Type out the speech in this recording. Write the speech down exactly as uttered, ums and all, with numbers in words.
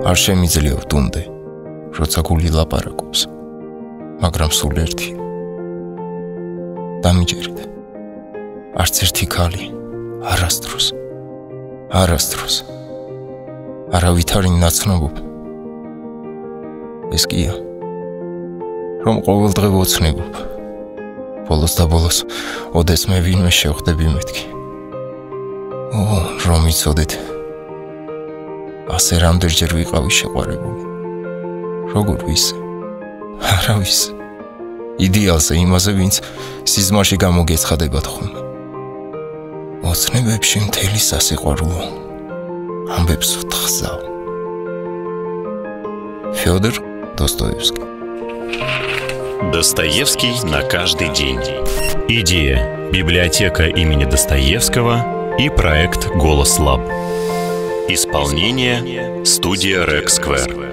არ შემიძლია ვტუნდე, როცა გული ლაპარაკობს, მაგრამ სულ ერთი. დამიჯერეთ. არც ერთი ქალი, არასდროს, არასდროს, არავით არ ინაცნობობ. ეს კია, რომ ყოველდღე ვოცნებობ. ბოლოს და ბოლოს, ოდეს მე ვინმე შევხვდები მეთქი. ო, რომ იცოდეთ, ასე რამდენჯერ ვიყავი შეყვარებული. როგორ ვისე? არავის. იდეალზე იმაზე, ვინც სიზმარში გამოგეცხადებათ ხოლმე. ოცნებებში მთელი სასიყვარულო ამბებს ვთხზავ. Фёдор Достоевский. Достоевский на каждый день. Идея: библиотека имени Достоевского и проект «Голос Лаб». Исполнение: студия Рексквер.